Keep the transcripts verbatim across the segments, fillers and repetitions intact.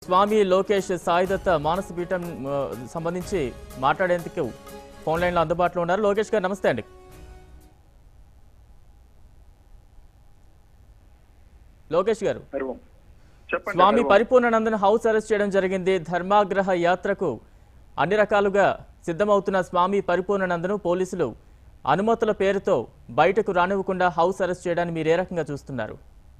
స్వామి లోకేష్ సాయిదత్త మానస పీఠం సంబంధించి మాట్లాడేందుకు ఫోన్ లైన్ లో అందుబాటులో ఉన్నారు. లోకేష్ గారు నమస్తే అండి. లోకేష్ గారు, స్వామి పరిపూర్ణానందను హౌస్ అరెస్ట్ చేయడం జరిగింది. ధర్మాగ్రహ యాత్రకు అన్ని రకాలుగా సిద్ధమవుతున్న స్వామి పరిపూర్ణానందను పోలీసులు అనుమతుల పేరుతో బయటకు రానివ్వకుండా హౌస్ అరెస్ట్ చేయడాన్ని మీరు ఏ రకంగా చూస్తున్నారు?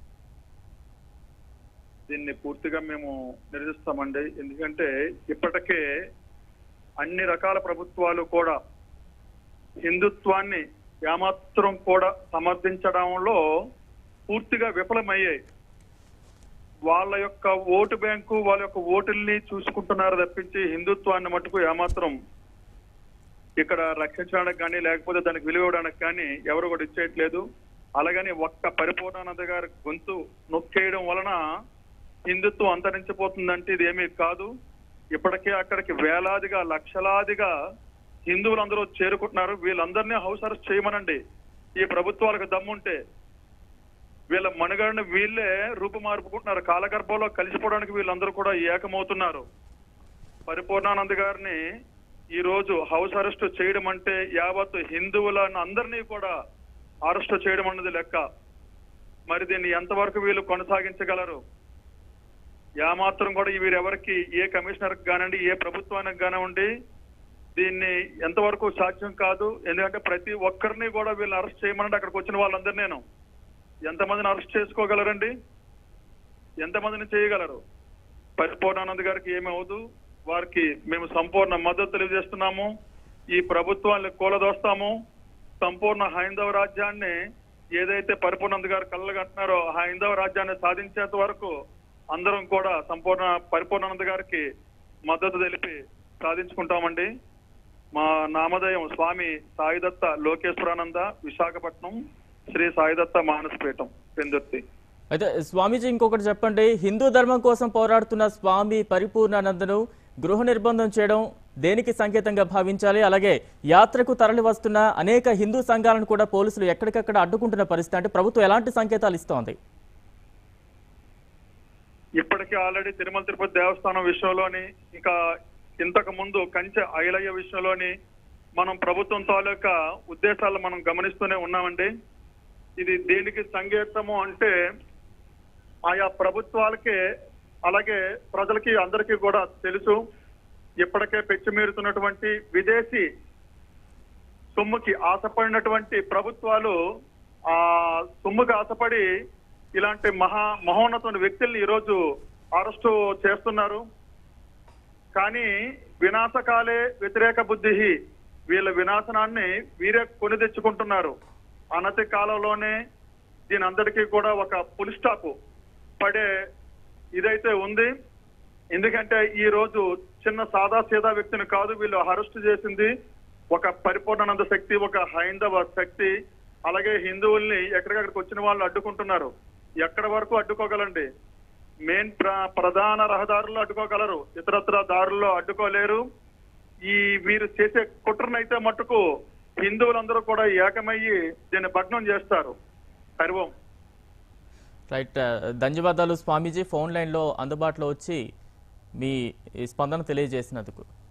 దీన్ని పూర్తిగా మేము నిరసిస్తామండి. ఎందుకంటే ఇప్పటికే అన్ని రకాల ప్రభుత్వాలు కూడా హిందుత్వాన్ని ఏమాత్రం కూడా సమర్థించడంలో పూర్తిగా విఫలమయ్యాయి. వాళ్ళ యొక్క ఓటు బ్యాంకు వాళ్ళ యొక్క ఓటుల్ని చూసుకుంటున్నారు తప్పించి హిందుత్వాన్ని మటుకు ఏమాత్రం ఇక్కడ రక్షించడానికి కానీ లేకపోతే దానికి విలువ ఇవ్వడానికి కానీ ఎవరు కూడా ఇచ్చేయట్లేదు. అలాగని ఒక్క పరిపూర్ణానంద గారి గొంతు నొక్కేయడం వలన హిందుత్వం అంతరించిపోతుందంటే ఇది ఏమీ కాదు. ఇప్పటికే అక్కడికి వేలాదిగా లక్షలాదిగా హిందువులందరూ చేరుకుంటున్నారు. వీళ్ళందరినీ హౌస్ అరెస్ట్ చేయమనండి. ఈ ప్రభుత్వాలకు దమ్ముంటే వీళ్ళ మనుగడని వీళ్ళే రూపుమార్పుకుంటున్నారు. కాలగర్భంలో కలిసిపోవడానికి వీళ్ళందరూ కూడా ఏకమవుతున్నారు. పరిపూర్ణానంద గారిని ఈ రోజు హౌస్ అరెస్ట్ చేయడం అంటే యావత్ హిందువులను అందరినీ కూడా అరెస్ట్ చేయడం అన్నది లెక్క. మరి దీన్ని ఎంతవరకు వీళ్ళు కొనసాగించగలరు? ఏమాత్రం కూడా వీరెవరికి ఏ కమిషనర్కి కానివ్వండి ఏ ప్రభుత్వానికి కానివ్వండి దీన్ని ఎంతవరకు సాధ్యం కాదు. ఎందుకంటే ప్రతి ఒక్కరిని కూడా వీళ్ళని అరెస్ట్ చేయమనండి. అక్కడికి వచ్చిన వాళ్ళందరూ నేను ఎంతమందిని అరెస్ట్ చేసుకోగలరండి? ఎంతమందిని చేయగలరు? పరిపూర్ణానంద గారికి ఏమవుదు, వారికి మేము సంపూర్ణ మద్దతు తెలియజేస్తున్నాము. ఈ ప్రభుత్వాన్ని కూలదోస్తాము. సంపూర్ణ హైందవ రాజ్యాన్ని ఏదైతే పరిపూర్ణానంద గారు కళ్ళగంటున్నారో హైందవ రాజ్యాన్ని సాధించేంత వరకు అందరం కూడా సంపూర్ణ పరిపూర్ణానంద గారికి మద్దతు తెలిపి సాధించుకుంటామండి. మా నామధేయం స్వామి సాయిదత్త లోకేశ్వరానంద, విశాఖపట్నం, శ్రీ సాయిదత్త మానసపీఠం, పెందుర్తి. అయితే స్వామీజీ ఇంకొకటి చెప్పండి, హిందూ ధర్మం కోసం పోరాడుతున్న స్వామి పరిపూర్ణానందను గృహ నిర్బంధం చేయడం దేనికి సంకేతంగా భావించాలి? అలాగే యాత్రకు తరలి వస్తున్న అనేక హిందూ సంఘాలను కూడా పోలీసులు ఎక్కడికక్కడ అడ్డుకుంటున్న పరిస్థితి, అంటే ప్రభుత్వం ఎలాంటి సంకేతాలు ఇస్తోంది? ఇప్పటికే ఆల్రెడీ తిరుమల తిరుపతి దేవస్థానం విషయంలోని ఇంకా ఇంతకు ముందు కంచె ఐలయ్య విషయంలోని మనం ప్రభుత్వం తాలూకా ఉద్దేశాలు మనం గమనిస్తూనే ఉన్నామండి. ఇది దేనికి సంకేతము అంటే ఆయా ప్రభుత్వాలకే అలాగే ప్రజలకి అందరికీ కూడా తెలుసు. ఇప్పటికే పెచ్చిమీరుతున్నటువంటి విదేశీ సొమ్ముకి ఆశపడినటువంటి ప్రభుత్వాలు ఆ సొమ్ముకి ఆశపడి ఇలాంటి మహా మహోన్నతమైన వ్యక్తుల్ని ఈరోజు అరెస్టు చేస్తున్నారు. కానీ వినాశకాలే వ్యతిరేక బుద్ధి, వీళ్ళ వినాశనాన్ని వీరే కొని తెచ్చుకుంటున్నారు. అనతి కాలంలోనే దీని అందరికీ కూడా ఒక ఫుల్ స్టాప్ పడే ఇదైతే ఉంది. ఎందుకంటే ఈ రోజు చిన్న సాదా సీదా వ్యక్తిని కాదు వీళ్ళు అరెస్ట్ చేసింది, ఒక పరిపూర్ణానంద శక్తి, ఒక హైందవ శక్తి. అలాగే హిందువుల్ని ఎక్కడికక్కడికి వచ్చిన వాళ్ళు అడ్డుకుంటున్నారు. ఎక్కడి వరకు అడ్డుకోగలండి? మెయిన్ ప్రధాన రహదారుల్లో అడ్డుకోగలరు, ఇతరత్ర దారుల్లో అడ్డుకోలేరు. ఈ వీరు చేసే కుట్రనైతే మట్టుకు హిందువులందరూ కూడా ఏకమయ్యి దీన్ని భగ్నం చేస్తారు. హరిఓం. రైట్, ధన్యవాదాలు స్వామీజీ, ఫోన్ లైన్లో అందుబాటులో వచ్చి మీ స్పందన తెలియజేసినందుకు.